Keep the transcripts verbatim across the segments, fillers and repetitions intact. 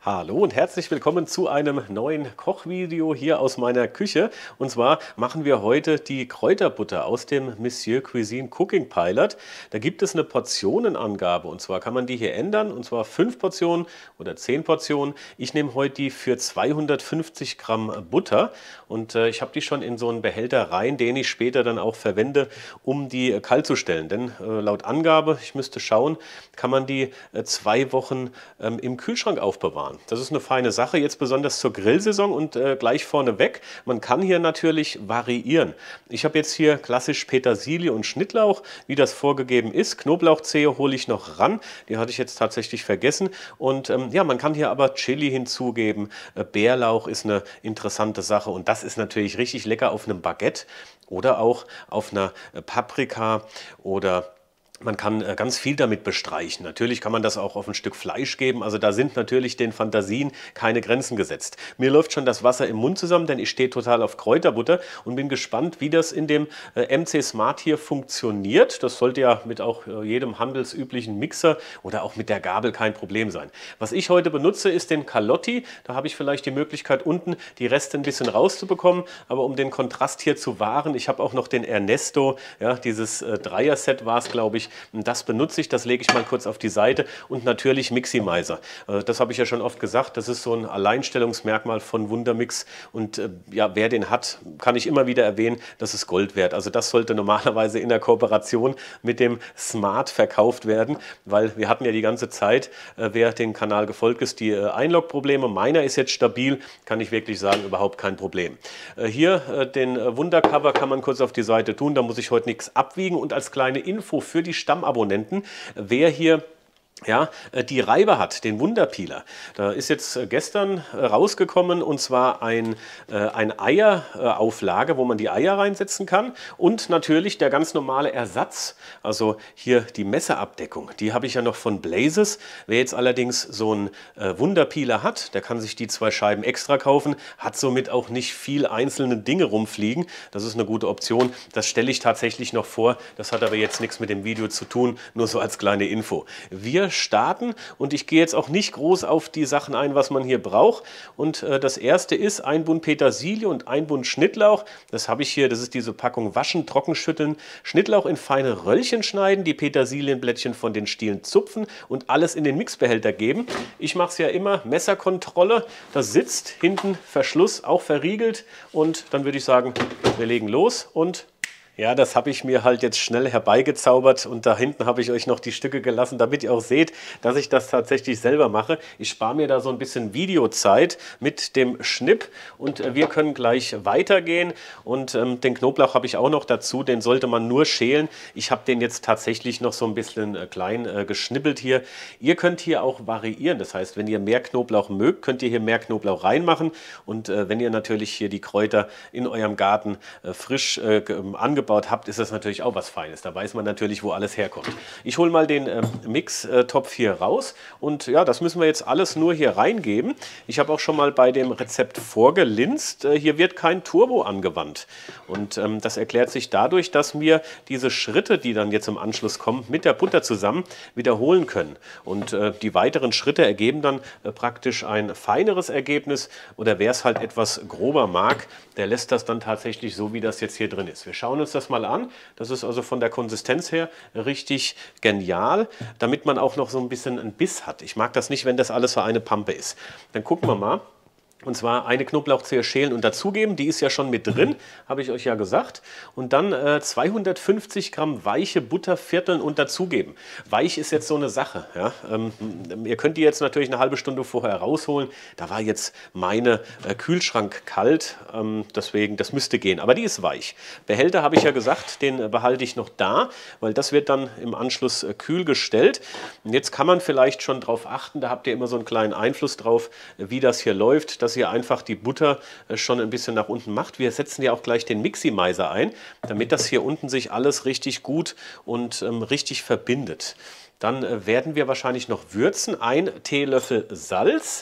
Hallo und herzlich willkommen zu einem neuen Kochvideo hier aus meiner Küche. Und zwar machen wir heute die Kräuterbutter aus dem Monsieur Cuisine Cooking Pilot. Da gibt es eine Portionenangabe und zwar kann man die hier ändern und zwar fünf Portionen oder zehn Portionen. Ich nehme heute die für zweihundertfünfzig Gramm Butter und äh, ich habe die schon in so einen Behälter rein, den ich später dann auch verwende, um die äh, kalt zu stellen. Denn äh, laut Angabe, ich müsste schauen, kann man die äh, zwei Wochen ähm, im Kühlschrank aufbewahren. Das ist eine feine Sache, jetzt besonders zur Grillsaison und äh, gleich vorneweg. Man kann hier natürlich variieren. Ich habe jetzt hier klassisch Petersilie und Schnittlauch, wie das vorgegeben ist. Knoblauchzehe hole ich noch ran, die hatte ich jetzt tatsächlich vergessen. Und ähm, ja, man kann hier aber Chili hinzugeben. Äh, Bärlauch ist eine interessante Sache und das ist natürlich richtig lecker auf einem Baguette oder auch auf einer äh, Paprika oder man kann äh, ganz viel damit bestreichen. Natürlich kann man das auch auf ein Stück Fleisch geben. Also da sind natürlich den Fantasien keine Grenzen gesetzt. Mir läuft schon das Wasser im Mund zusammen, denn ich stehe total auf Kräuterbutter und bin gespannt, wie das in dem äh, M C Smart hier funktioniert. Das sollte ja mit auch äh, jedem handelsüblichen Mixer oder auch mit der Gabel kein Problem sein. Was ich heute benutze, ist den Calotti. Da habe ich vielleicht die Möglichkeit, unten die Reste ein bisschen rauszubekommen. Aber um den Kontrast hier zu wahren, ich habe auch noch den Ernesto. Ja, dieses äh, Dreier-Set war es, glaube ich. Das benutze ich, das lege ich mal kurz auf die Seite und natürlich Miximizer. Das habe ich ja schon oft gesagt, das ist so ein Alleinstellungsmerkmal von Wundermix und ja, wer den hat, kann ich immer wieder erwähnen, das ist Gold wert. Also das sollte normalerweise in der Kooperation mit dem Smart verkauft werden, weil wir hatten ja die ganze Zeit, wer den Kanal gefolgt ist, die Einlog-Probleme. Meiner ist jetzt stabil, kann ich wirklich sagen, überhaupt kein Problem. Hier den Wundercover kann man kurz auf die Seite tun, da muss ich heute nichts abwiegen und als kleine Info für die Stammabonnenten, wer hier ja, die Reibe hat, den Wunderpeeler. Da ist jetzt gestern rausgekommen und zwar ein, äh, ein Eierauflage, wo man die Eier reinsetzen kann und natürlich der ganz normale Ersatz, also hier die Messerabdeckung, die habe ich ja noch von Blazes. Wer jetzt allerdings so einen äh, Wunderpeeler hat, der kann sich die zwei Scheiben extra kaufen, hat somit auch nicht viel einzelne Dinge rumfliegen. Das ist eine gute Option. Das stelle ich tatsächlich noch vor. Das hat aber jetzt nichts mit dem Video zu tun, nur so als kleine Info. Wir starten und ich gehe jetzt auch nicht groß auf die Sachen ein, was man hier braucht. Und äh, das erste ist ein Bund Petersilie und ein Bund Schnittlauch. Das habe ich hier, das ist diese Packung Waschen, Trockenschütteln, Schnittlauch in feine Röllchen schneiden, die Petersilienblättchen von den Stielen zupfen und alles in den Mixbehälter geben. Ich mache es ja immer, Messerkontrolle, das sitzt, hinten Verschluss auch verriegelt und dann würde ich sagen, wir legen los und ja, das habe ich mir halt jetzt schnell herbeigezaubert und da hinten habe ich euch noch die Stücke gelassen, damit ihr auch seht, dass ich das tatsächlich selber mache. Ich spare mir da so ein bisschen Videozeit mit dem Schnipp und äh, wir können gleich weitergehen und ähm, den Knoblauch habe ich auch noch dazu, den sollte man nur schälen. Ich habe den jetzt tatsächlich noch so ein bisschen äh, klein äh, geschnippelt hier. Ihr könnt hier auch variieren, das heißt, wenn ihr mehr Knoblauch mögt, könnt ihr hier mehr Knoblauch reinmachen und äh, wenn ihr natürlich hier die Kräuter in eurem Garten äh, frisch äh, angebaut habt, ist das natürlich auch was Feines. Da weiß man natürlich, wo alles herkommt. Ich hole mal den äh, Mix-Topf hier raus und ja, das müssen wir jetzt alles nur hier reingeben. Ich habe auch schon mal bei dem Rezept vorgelinst. Äh, hier wird kein Turbo angewandt und ähm, das erklärt sich dadurch, dass wir diese Schritte, die dann jetzt im Anschluss kommen, mit der Butter zusammen wiederholen können und äh, die weiteren Schritte ergeben dann äh, praktisch ein feineres Ergebnis oder wer es halt etwas grober mag, der lässt das dann tatsächlich so, wie das jetzt hier drin ist. Wir schauen uns das mal an. Das ist also von der Konsistenz her richtig genial, damit man auch noch so ein bisschen einen Biss hat. Ich mag das nicht, wenn das alles so eine Pampe ist. Dann gucken wir mal. Und zwar eine Knoblauchzehe schälen und dazugeben, die ist ja schon mit drin, habe ich euch ja gesagt. Und dann äh, zweihundertfünfzig Gramm weiche Butter vierteln und dazugeben. Weich ist jetzt so eine Sache. Ja? Ähm, ihr könnt die jetzt natürlich eine halbe Stunde vorher rausholen. Da war jetzt meine äh, Kühlschrank kalt, ähm, deswegen, das müsste gehen. Aber die ist weich. Behälter habe ich ja gesagt, den äh, behalte ich noch da, weil das wird dann im Anschluss äh, kühl gestellt. Und jetzt kann man vielleicht schon darauf achten, da habt ihr immer so einen kleinen Einfluss drauf, äh, wie das hier läuft, dass ihr einfach die Butter schon ein bisschen nach unten macht. Wir setzen ja auch gleich den Miximizer ein, damit das hier unten sich alles richtig gut und ähm, richtig verbindet. Dann äh, werden wir wahrscheinlich noch würzen. Ein Teelöffel Salz,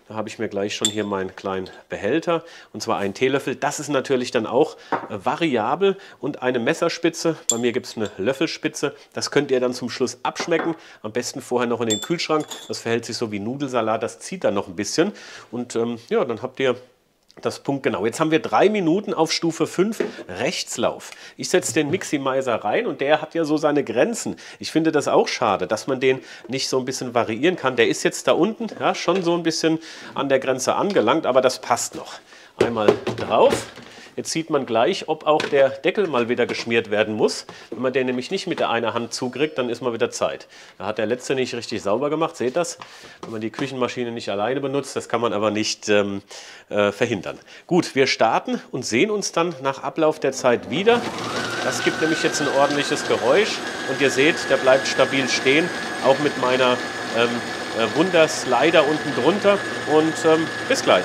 Da habe ich mir gleich schon hier meinen kleinen Behälter, und zwar einen Teelöffel. Das ist natürlich dann auch äh, variabel, und eine Messerspitze. Bei mir gibt es eine Löffelspitze. Das könnt ihr dann zum Schluss abschmecken. Am besten vorher noch in den Kühlschrank. Das verhält sich so wie Nudelsalat, das zieht dann noch ein bisschen. Und ähm, ja, dann habt ihr das Punkt genau. Jetzt haben wir drei Minuten auf Stufe fünf Rechtslauf. Ich setze den Miximizer rein, und der hat ja so seine Grenzen. Ich finde das auch schade, dass man den nicht so ein bisschen variieren kann. Der ist jetzt da unten ja, schon so ein bisschen an der Grenze angelangt, aber das passt noch. Einmal drauf. Jetzt sieht man gleich, ob auch der Deckel mal wieder geschmiert werden muss. Wenn man den nämlich nicht mit der einen Hand zukriegt, dann ist mal wieder Zeit. Da hat der letzte nicht richtig sauber gemacht, seht das? Wenn man die Küchenmaschine nicht alleine benutzt, das kann man aber nicht ähm, äh, verhindern. Gut, wir starten und sehen uns dann nach Ablauf der Zeit wieder. Das gibt nämlich jetzt ein ordentliches Geräusch, und ihr seht, der bleibt stabil stehen, auch mit meiner ähm, äh, Wunderslider unten drunter, und ähm, bis gleich.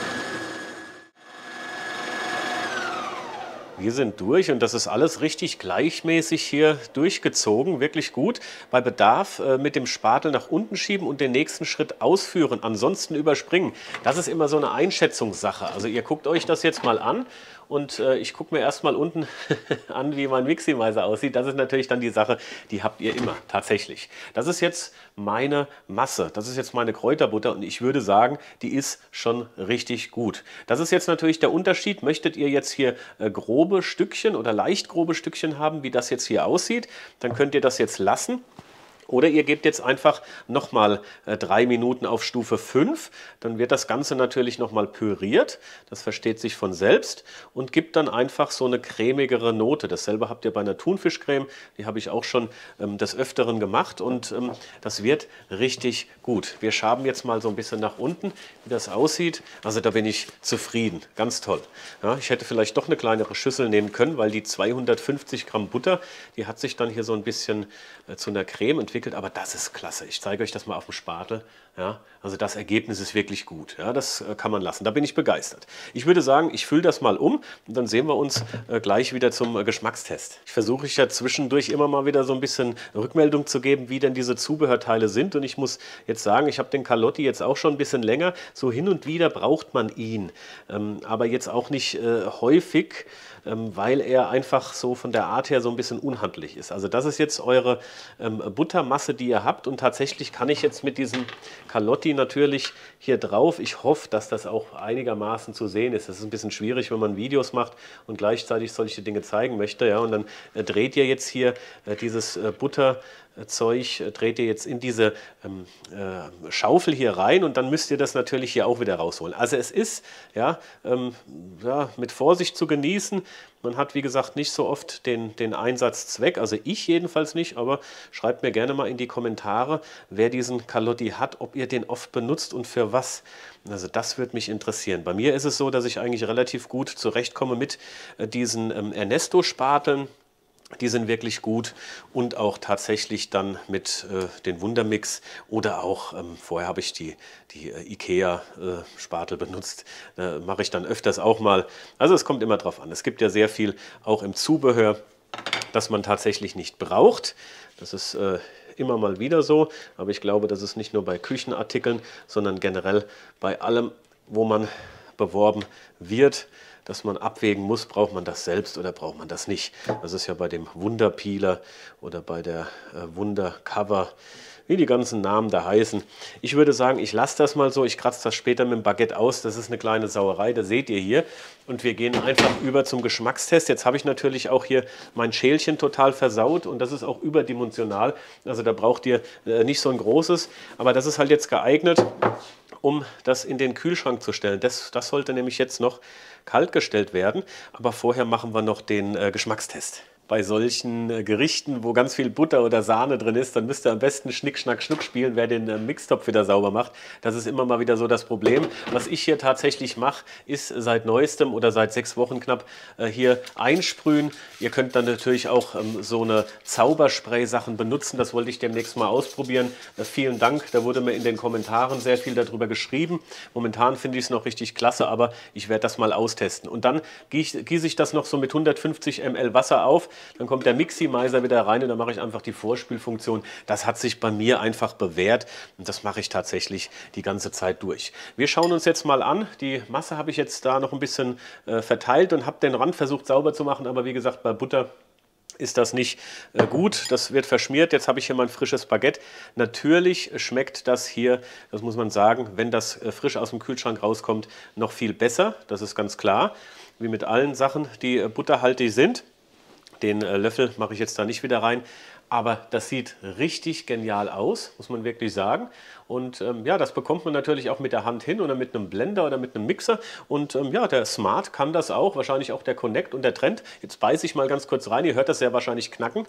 Wir sind durch, und das ist alles richtig gleichmäßig hier durchgezogen, wirklich gut. Bei Bedarf äh, mit dem Spatel nach unten schieben und den nächsten Schritt ausführen, ansonsten überspringen. Das ist immer so eine Einschätzungssache. Also ihr guckt euch das jetzt mal an, und äh, ich gucke mir erst mal unten an, wie mein Miximizer aussieht. Das ist natürlich dann die Sache, die habt ihr immer, tatsächlich. Das ist jetzt meine Masse, das ist jetzt meine Kräuterbutter, und ich würde sagen, die ist schon richtig gut. Das ist jetzt natürlich der Unterschied. Möchtet ihr jetzt hier äh, grobe Stückchen oder leicht grobe Stückchen haben, wie das jetzt hier aussieht, dann könnt ihr das jetzt lassen. Oder ihr gebt jetzt einfach nochmal äh, drei Minuten auf Stufe fünf. Dann wird das Ganze natürlich nochmal püriert. Das versteht sich von selbst. Und gibt dann einfach so eine cremigere Note. Dasselbe habt ihr bei einer Thunfischcreme. Die habe ich auch schon ähm, des Öfteren gemacht. Und ähm, das wird richtig gut. Wir schaben jetzt mal so ein bisschen nach unten, wie das aussieht. Also da bin ich zufrieden. Ganz toll. Ja, ich hätte vielleicht doch eine kleinere Schüssel nehmen können, weil die zweihundertfünfzig Gramm Butter, die hat sich dann hier so ein bisschen äh, zu einer Creme entwickelt. Aber das ist klasse. Ich zeige euch das mal auf dem Spatel. Ja, also das Ergebnis ist wirklich gut. Ja, das äh, kann man lassen. Da bin ich begeistert. Ich würde sagen, ich fülle das mal um, und dann sehen wir uns äh, gleich wieder zum äh, Geschmackstest. Ich versuche ja zwischendurch immer mal wieder so ein bisschen Rückmeldung zu geben, wie denn diese Zubehörteile sind. Und ich muss jetzt sagen, ich habe den Calotti jetzt auch schon ein bisschen länger. So hin und wieder braucht man ihn. Ähm, aber jetzt auch nicht äh, häufig, ähm, weil er einfach so von der Art her so ein bisschen unhandlich ist. Also das ist jetzt eure ähm, Buttermasse, die ihr habt, und tatsächlich kann ich jetzt mit diesem Calotti natürlich hier drauf. Ich hoffe, dass das auch einigermaßen zu sehen ist. Das ist ein bisschen schwierig, wenn man Videos macht und gleichzeitig solche Dinge zeigen möchte. Ja, und dann äh, dreht ihr jetzt hier äh, dieses äh, Butter Zeug dreht ihr jetzt in diese ähm, äh, Schaufel hier rein, und dann müsst ihr das natürlich hier auch wieder rausholen. Also es ist ja, ähm, ja, mit Vorsicht zu genießen. Man hat, wie gesagt, nicht so oft den, den Einsatzzweck, also ich jedenfalls nicht, aber schreibt mir gerne mal in die Kommentare, wer diesen Calotti hat, ob ihr den oft benutzt und für was. Also das würde mich interessieren. Bei mir ist es so, dass ich eigentlich relativ gut zurechtkomme mit äh, diesen ähm, Ernesto-Spateln. Die sind wirklich gut, und auch tatsächlich dann mit äh, den Wundermix, oder auch, ähm, vorher habe ich die, die äh, Ikea-Spatel äh, benutzt, äh, mache ich dann öfters auch mal. Also es kommt immer drauf an. Es gibt ja sehr viel auch im Zubehör, das man tatsächlich nicht braucht. Das ist äh, immer mal wieder so, aber ich glaube, das ist nicht nur bei Küchenartikeln, sondern generell bei allem, wo man beworben wird, dass man abwägen muss, braucht man das selbst oder braucht man das nicht. Das ist ja bei dem Wunderpeeler oder bei der äh, Wundercover, wie die ganzen Namen da heißen. Ich würde sagen, ich lasse das mal so, ich kratze das später mit dem Baguette aus, das ist eine kleine Sauerei, das seht ihr hier. Und wir gehen einfach über zum Geschmackstest. Jetzt habe ich natürlich auch hier mein Schälchen total versaut, und das ist auch überdimensional. Also da braucht ihr äh, nicht so ein großes, aber das ist halt jetzt geeignet, um das in den Kühlschrank zu stellen. Das, das sollte nämlich jetzt noch kalt gestellt werden, aber vorher machen wir noch den äh, Geschmackstest. Bei solchen äh, Gerichten, wo ganz viel Butter oder Sahne drin ist, dann müsst ihr am besten Schnick, Schnack, Schnuck spielen, wer den äh, Mixtopf wieder sauber macht. Das ist immer mal wieder so das Problem. Was ich hier tatsächlich mache, ist seit neuestem oder seit sechs Wochen knapp äh, hier einsprühen. Ihr könnt dann natürlich auch ähm, so eine Zauberspray-Sachen benutzen. Das wollte ich demnächst mal ausprobieren. Äh, vielen Dank, da wurde mir in den Kommentaren sehr viel darüber geschrieben. Momentan finde ich es noch richtig klasse, aber ich werde das mal austesten. Und dann gieße ich das noch so mit hundertfünfzig Milliliter Wasser auf. dann kommt der Miximizer wieder rein und dann mache ich einfach die Vorspülfunktion. Das hat sich bei mir einfach bewährt und das mache ich tatsächlich die ganze Zeit durch. Wir schauen uns jetzt mal an. Die Masse habe ich jetzt da noch ein bisschen äh, verteilt und habe den Rand versucht sauber zu machen, aber wie gesagt, bei Butter ist das nicht äh, gut, das wird verschmiert. Jetzt habe ich hier mein frisches Baguette. Natürlich schmeckt das hier, das muss man sagen, wenn das äh, frisch aus dem Kühlschrank rauskommt, noch viel besser. Das ist ganz klar, wie mit allen Sachen, die äh, butterhaltig sind. Den äh, Löffel mache ich jetzt da nicht wieder rein. Aber das sieht richtig genial aus, muss man wirklich sagen. Und ähm, ja, das bekommt man natürlich auch mit der Hand hin oder mit einem Blender oder mit einem Mixer. Und ähm, ja, der Smart kann das auch, wahrscheinlich auch der Connect und der Trend. Jetzt beiße ich mal ganz kurz rein, ihr hört das sehr wahrscheinlich knacken.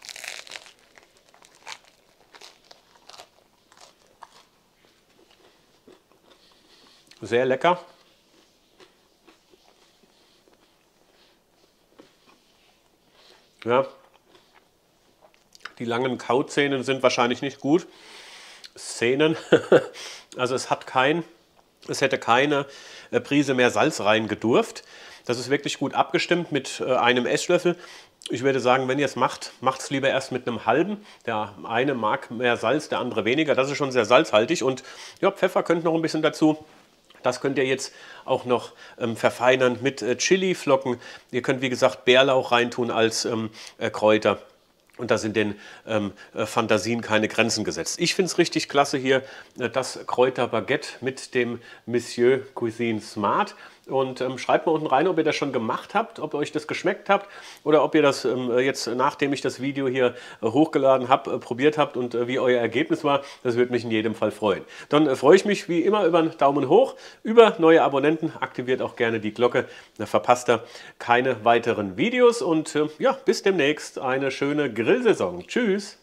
Sehr lecker. Ja. Die langen Kauzähne sind wahrscheinlich nicht gut. Szenen, also es hat kein, es hätte keine äh, Prise mehr Salz rein gedurft. Das ist wirklich gut abgestimmt mit äh, einem Esslöffel. Ich würde sagen, wenn ihr es macht, macht es lieber erst mit einem halben. Der eine mag mehr Salz, der andere weniger. Das ist schon sehr salzhaltig und ja, Pfeffer könnt noch ein bisschen dazu. Das könnt ihr jetzt auch noch ähm, verfeinern mit äh, Chili-Flocken. Ihr könnt, wie gesagt, Bärlauch reintun als ähm, äh, Kräuter. Und da sind den ähm, äh, Fantasien keine Grenzen gesetzt. Ich finde es richtig klasse hier, äh, das Kräuterbaguette mit dem Monsieur Cuisine Smart. Und ähm, schreibt mal unten rein, ob ihr das schon gemacht habt, ob euch das geschmeckt habt oder ob ihr das ähm, jetzt, nachdem ich das Video hier äh, hochgeladen habe, äh, probiert habt und äh, wie euer Ergebnis war. Das würde mich in jedem Fall freuen. Dann äh, freue ich mich wie immer über einen Daumen hoch, über neue Abonnenten. Aktiviert auch gerne die Glocke, dann verpasst ihr keine weiteren Videos. Und äh, ja, bis demnächst, eine schöne Grillsaison. Tschüss!